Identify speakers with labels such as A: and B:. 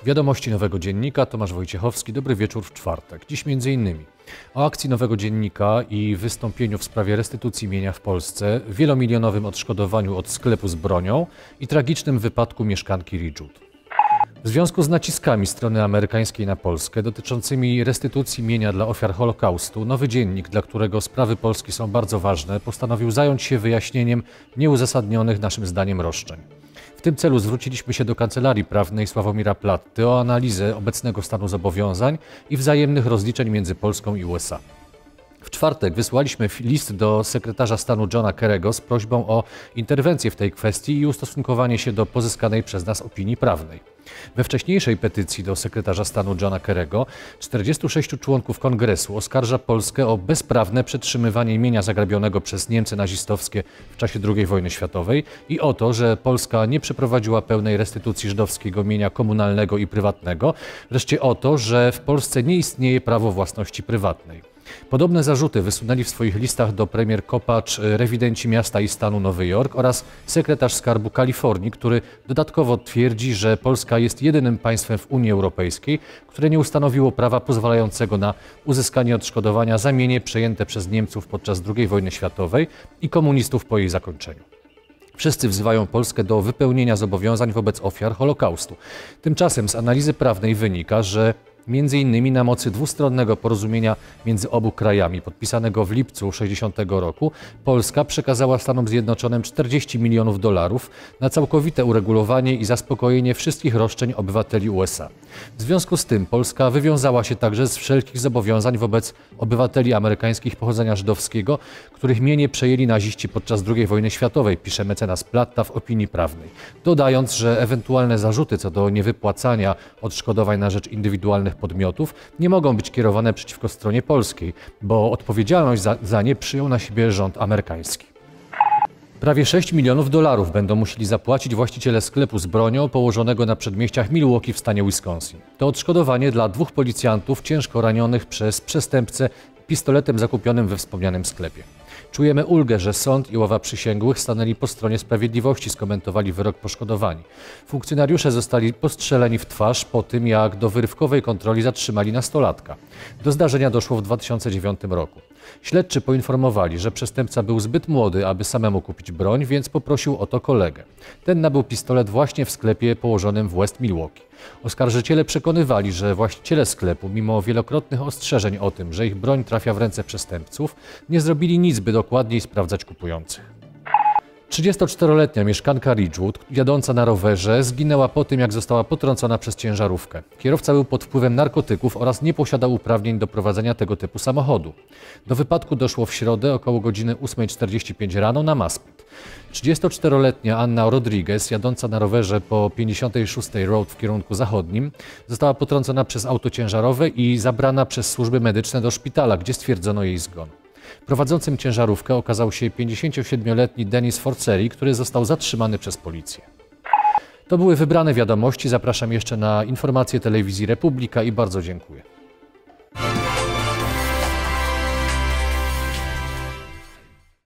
A: Wiadomości Nowego Dziennika, Tomasz Wojciechowski, dobry wieczór w czwartek. Dziś m.in. o akcji Nowego Dziennika i wystąpieniu w sprawie restytucji mienia w Polsce, wielomilionowym odszkodowaniu od sklepu z bronią i tragicznym wypadku mieszkanki Ridgewood. W związku z naciskami strony amerykańskiej na Polskę dotyczącymi restytucji mienia dla ofiar Holokaustu, Nowy Dziennik, dla którego sprawy Polski są bardzo ważne, postanowił zająć się wyjaśnieniem nieuzasadnionych naszym zdaniem roszczeń. W tym celu zwróciliśmy się do Kancelarii Prawnej Sławomira Platty o analizę obecnego stanu zobowiązań i wzajemnych rozliczeń między Polską i USA. W czwartek wysłaliśmy list do sekretarza stanu Johna Kerry'ego z prośbą o interwencję w tej kwestii i ustosunkowanie się do pozyskanej przez nas opinii prawnej. We wcześniejszej petycji do sekretarza stanu Johna Kerry'ego 46 członków Kongresu oskarża Polskę o bezprawne przetrzymywanie mienia zagrabionego przez Niemcy nazistowskie w czasie II wojny światowej i o to, że Polska nie przeprowadziła pełnej restytucji żydowskiego mienia komunalnego i prywatnego, wreszcie o to, że w Polsce nie istnieje prawo własności prywatnej. Podobne zarzuty wysunęli w swoich listach do premier Kopacz rewidenci miasta i stanu Nowy Jork oraz sekretarz skarbu Kalifornii, który dodatkowo twierdzi, że Polska jest jedynym państwem w Unii Europejskiej, które nie ustanowiło prawa pozwalającego na uzyskanie odszkodowania za mienie przejęte przez Niemców podczas II wojny światowej i komunistów po jej zakończeniu. Wszyscy wzywają Polskę do wypełnienia zobowiązań wobec ofiar Holokaustu. Tymczasem z analizy prawnej wynika, że między innymi na mocy dwustronnego porozumienia między obu krajami podpisanego w lipcu 1960 roku Polska przekazała Stanom Zjednoczonym $40 milionów na całkowite uregulowanie i zaspokojenie wszystkich roszczeń obywateli USA. W związku z tym Polska wywiązała się także z wszelkich zobowiązań wobec obywateli amerykańskich pochodzenia żydowskiego, których mienie przejęli naziści podczas II wojny światowej, pisze mecenas Platta w opinii prawnej, dodając, że ewentualne zarzuty co do niewypłacania odszkodowań na rzecz indywidualnych podmiotów nie mogą być kierowane przeciwko stronie polskiej, bo odpowiedzialność za nie przyjął na siebie rząd amerykański. Prawie $6 milionów będą musieli zapłacić właściciele sklepu z bronią położonego na przedmieściach Milwaukee w stanie Wisconsin. To odszkodowanie dla 2 policjantów ciężko ranionych przez przestępcę pistoletem zakupionym we wspomnianym sklepie. Czujemy ulgę, że sąd i ława przysięgłych stanęli po stronie sprawiedliwości, skomentowali wyrok poszkodowani. Funkcjonariusze zostali postrzeleni w twarz po tym, jak do wyrywkowej kontroli zatrzymali nastolatka. Do zdarzenia doszło w 2009 roku. Śledczy poinformowali, że przestępca był zbyt młody, aby samemu kupić broń, więc poprosił o to kolegę. Ten nabył pistolet właśnie w sklepie położonym w West Milwaukee. Oskarżyciele przekonywali, że właściciele sklepu, mimo wielokrotnych ostrzeżeń o tym, że ich broń trafia w ręce przestępców, nie zrobili nic, by dokładniej sprawdzać kupujących. 34-letnia mieszkanka Ridgewood, jadąca na rowerze, zginęła po tym, jak została potrącona przez ciężarówkę. Kierowca był pod wpływem narkotyków oraz nie posiadał uprawnień do prowadzenia tego typu samochodu. Do wypadku doszło w środę około godziny 8:45 rano na Maspeth. 34-letnia Anna Rodriguez, jadąca na rowerze po 56 Road w kierunku zachodnim, została potrącona przez auto ciężarowe i zabrana przez służby medyczne do szpitala, gdzie stwierdzono jej zgon. Prowadzącym ciężarówkę okazał się 57-letni Denis Forceri, który został zatrzymany przez policję. To były wybrane wiadomości. Zapraszam jeszcze na informacje telewizji Republika i bardzo dziękuję.